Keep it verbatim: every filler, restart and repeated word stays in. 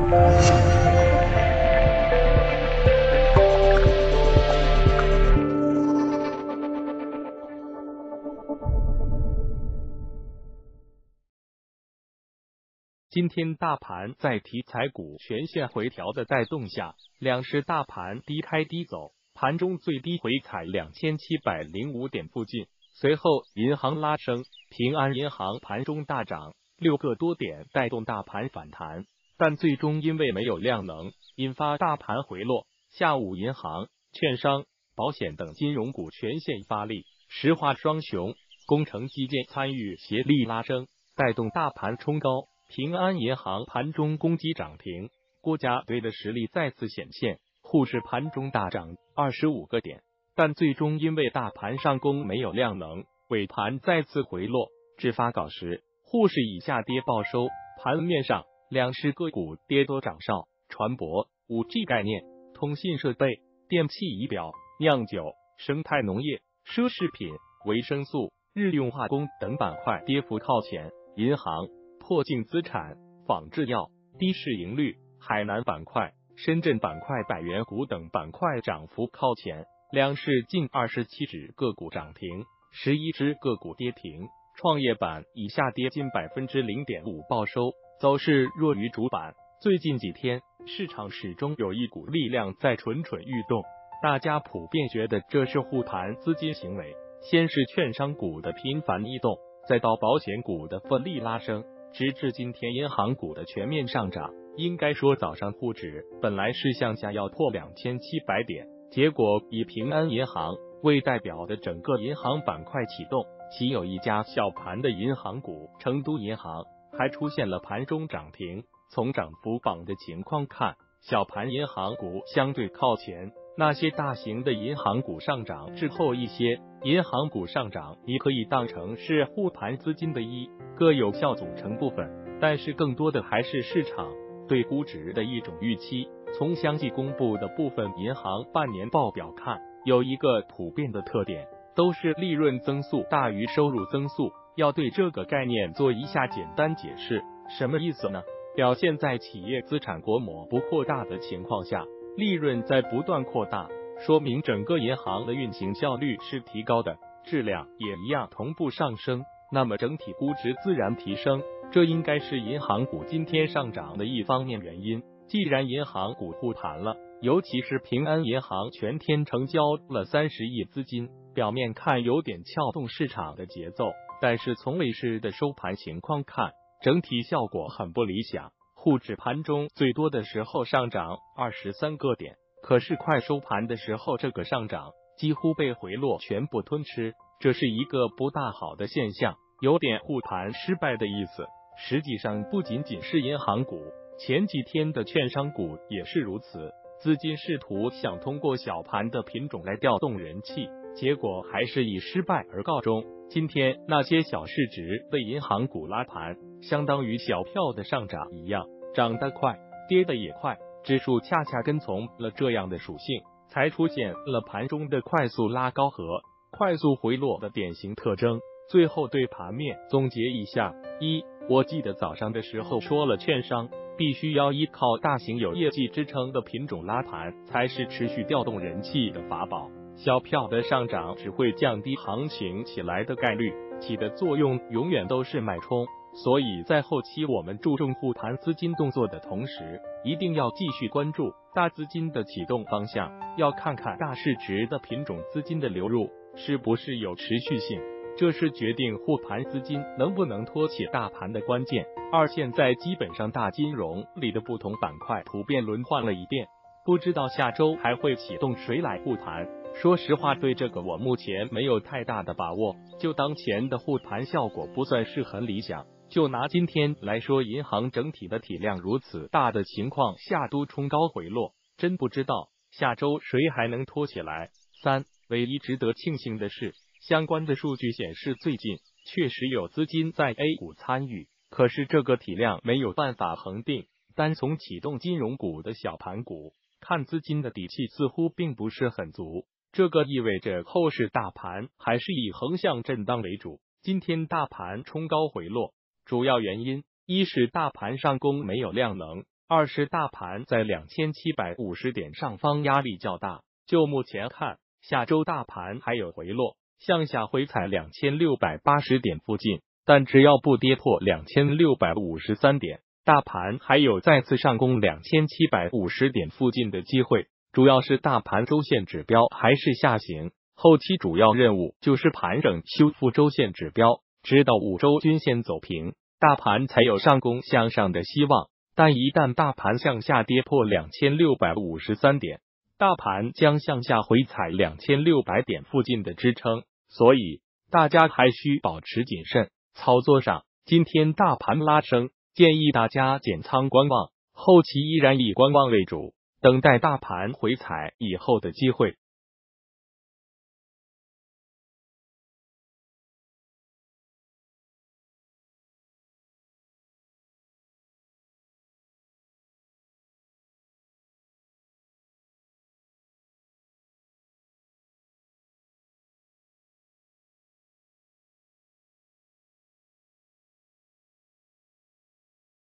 今天大盘在题材股全线回调的带动下，两市大盘低开低走，盘中最低回踩两千七百零五点附近。随后银行拉升，平安银行盘中大涨六个多点，带动大盘反弹，但最终因为没有量能，引发大盘回落。下午银行、券商、保险等金融股全线发力，石化双雄、工程基建参与协力拉升，带动大盘冲高。平安银行盘中攻击涨停，国家队的实力再次显现，沪市盘中大涨二十五个点，但最终因为大盘上攻没有量能，尾盘再次回落。至发稿时，沪市以下跌报收。盘面上，两市个股跌多涨少，船舶、五 G 概念、通信设备、电气仪表、酿酒、生态农业、奢侈品、维生素、日用化工等板块跌幅靠前。银行、破净资产、仿制药、低市盈率、海南板块、深圳板块、百元股等板块涨幅靠前。两市近二十七只个股涨停，十一只个股跌停。创业板以下跌近百分之零点五报收，走势弱于主板。最近几天，市场始终有一股力量在蠢蠢欲动，大家普遍觉得这是护盘资金行为。先是券商股的频繁异动，再到保险股的奋力拉升，直至今天银行股的全面上涨。应该说早上沪指本来是向下要破两千七百点，结果以平安银行为代表的整个银行板块启动，其有一家小盘的银行股成都银行还出现了盘中涨停。从涨幅榜的情况看，小盘银行股相对靠前，那些大型的银行股上涨滞后一些。银行股上涨你可以当成是护盘资金的一个有效组成部分，但是更多的还是市场对估值的一种预期。从相继公布的部分银行半年报表看，有一个普遍的特点，都是利润增速大于收入增速。要对这个概念做一下简单解释，什么意思呢？表现在企业资产规模不扩大的情况下，利润在不断扩大，说明整个银行的运行效率是提高的，质量也一样同步上升，那么整体估值自然提升，这应该是银行股今天上涨的一方面原因。既然银行股护盘了，尤其是平安银行全天成交了三十亿资金，表面看有点撬动市场的节奏，但是从尾市的收盘情况看，整体效果很不理想。沪指盘中最多的时候上涨二十三个点，可是快收盘的时候，这个上涨几乎被回落全部吞吃，这是一个不大好的现象，有点护盘失败的意思。实际上不仅仅是银行股，前几天的券商股也是如此，资金试图想通过小盘的品种来调动人气，结果还是以失败而告终。今天那些小市值的银行股拉盘，相当于小票的上涨一样，涨得快，跌得也快，指数恰恰跟从了这样的属性，才出现了盘中的快速拉高和快速回落的典型特征。最后对盘面总结一下：一，我记得早上的时候说了，券商必须要依靠大型有业绩支撑的品种拉盘，才是持续调动人气的法宝。小票的上涨只会降低行情起来的概率，起的作用永远都是脉冲。所以在后期我们注重护盘资金动作的同时，一定要继续关注大资金的启动方向，要看看大市值的品种资金的流入是不是有持续性，这是决定护盘资金能不能托起大盘的关键。二，现在基本上大金融里的不同板块普遍轮换了一遍，不知道下周还会启动谁来护盘。说实话，对这个我目前没有太大的把握，就当前的护盘效果不算是很理想。就拿今天来说，银行整体的体量如此大的情况下都冲高回落，真不知道下周谁还能拖起来。三，唯一值得庆幸的是，相关的数据显示最近确实有资金在 A 股参与，可是这个体量没有办法恒定，单从启动金融股的小盘股看，资金的底气似乎并不是很足，这个意味着后市大盘还是以横向震荡为主。今天大盘冲高回落，主要原因一是大盘上攻没有量能， 二是大盘在两千七百五十点上方压力较大，就目前看，下周大盘还有回落，向下回踩两千六百八十点附近，但只要不跌破两千六百五十三点，大盘还有再次上攻两千七百五十点附近的机会。主要是大盘周线指标还是下行，后期主要任务就是盘整修复周线指标，直到五周均线走平，大盘才有上攻向上的希望。但一旦大盘向下跌破两千六百五十三点，大盘将向下回踩两千六百点附近的支撑，所以大家还需保持谨慎。操作上，今天大盘拉升，建议大家减仓观望，后期依然以观望为主，等待大盘回踩以后的机会。